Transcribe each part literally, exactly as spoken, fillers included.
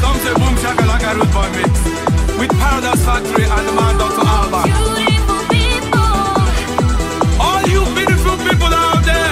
Some say boom shaka like a root boy mix with Paradise Factory and the man Doctor Alban. Beautiful people, all you beautiful people out there.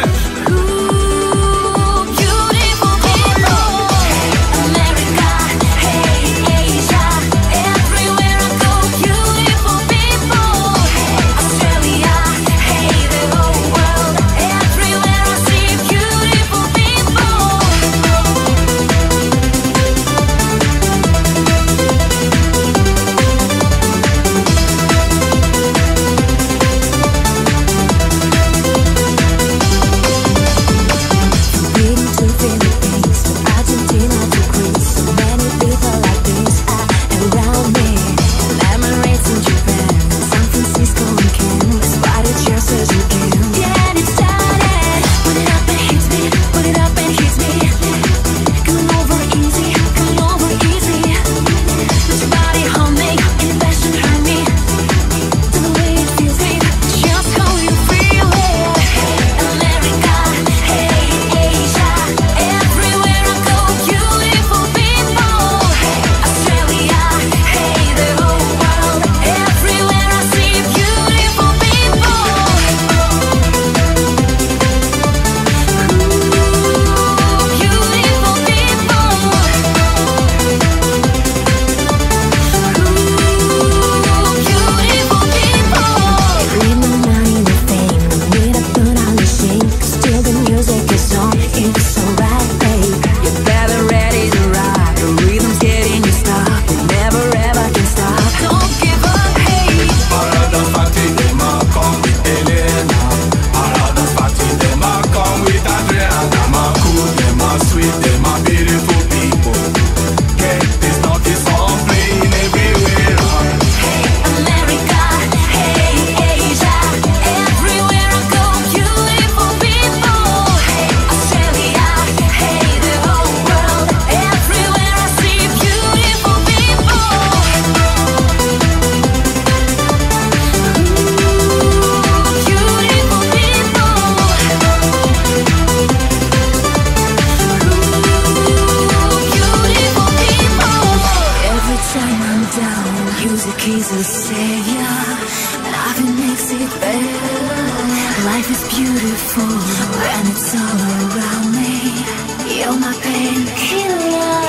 He's a savior, and nothing makes it better. Life is beautiful when it's all around me. You're my painkiller.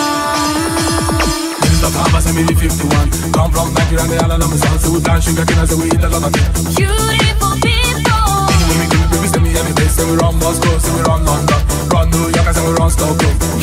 This is the Papa Sammy fifty-one. Come from Nigeria and the island of the sun. So we plant sugar cane as we eat a lot of it. Beautiful people. Anyway, we do it, we send me every day. Say we run Moscow, say we run London, run New York, and say we run Stockholm.